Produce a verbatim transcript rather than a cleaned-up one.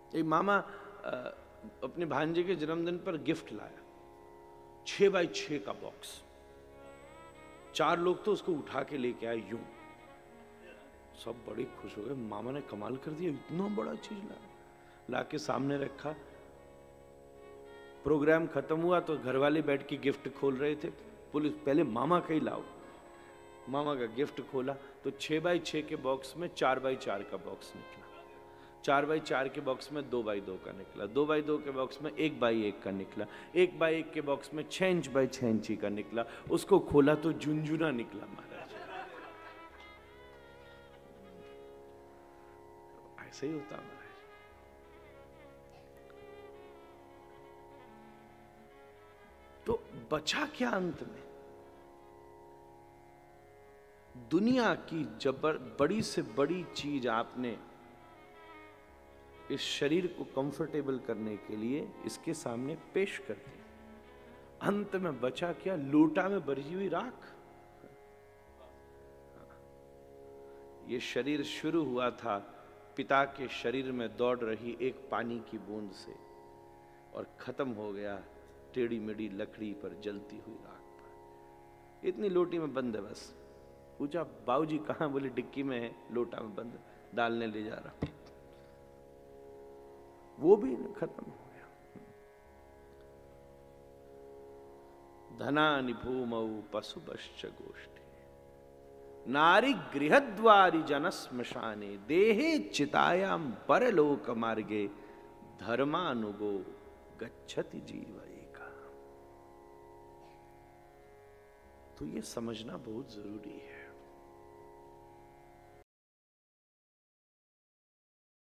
एक मामा आ, अपने भांजे के जन्मदिन पर गिफ्ट लाया, छह बाई छह का बॉक्स। चार लोग तो उसको उठा के लेके आए यूं, सब बड़े खुश हो गए, मामा ने कमाल कर दिया, इतना बड़ा चीज लाया। लाके सामने रखा। प्रोग्राम खत्म हुआ तो घर वाले बैठ के गिफ्ट खोल रहे थे। पुलिस पहले मामा का ही लाओ। मामा का गिफ्ट खोला तो छह बाई छह के बॉक्स में चार बाई चार का बॉक्स निकला। चार बाई चार के बॉक्स में दो बाई दो का निकला। दो बाई दो के बॉक्स में एक बाई एक का निकला। एक बाई एक के बॉक्स में छह इंच बाई छह इंची का निकला। उसको खोला तो झुंझुना निकला महाराज। ऐसे ही होता महाराज। तो बचा क्या अंत में? दुनिया की जबर बड़ी से बड़ी चीज आपने इस शरीर को कंफर्टेबल करने के लिए इसके सामने पेश कर दी। अंत में बचा क्या? लोटा में भरी हुई राख। ये शरीर शुरू हुआ था पिता के शरीर में दौड़ रही एक पानी की बूंद से और खत्म हो गया टेढ़ी मेढ़ी लकड़ी पर जलती हुई राख पर। इतनी लोटी में बंद है बस। पूछा बाबूजी कहां? बोले डिक्की में है, लोटा में बंद, डालने ले जा रहा। वो भी खत्म हो गया। धनानि भूमौ पशुपश्च गोष्ठे नारी गृहद्वारि जनश्मशाने देहे चितायाम परलोक मार्गे धर्मानुगो गच्छति जीव एका। तो ये समझना बहुत जरूरी है।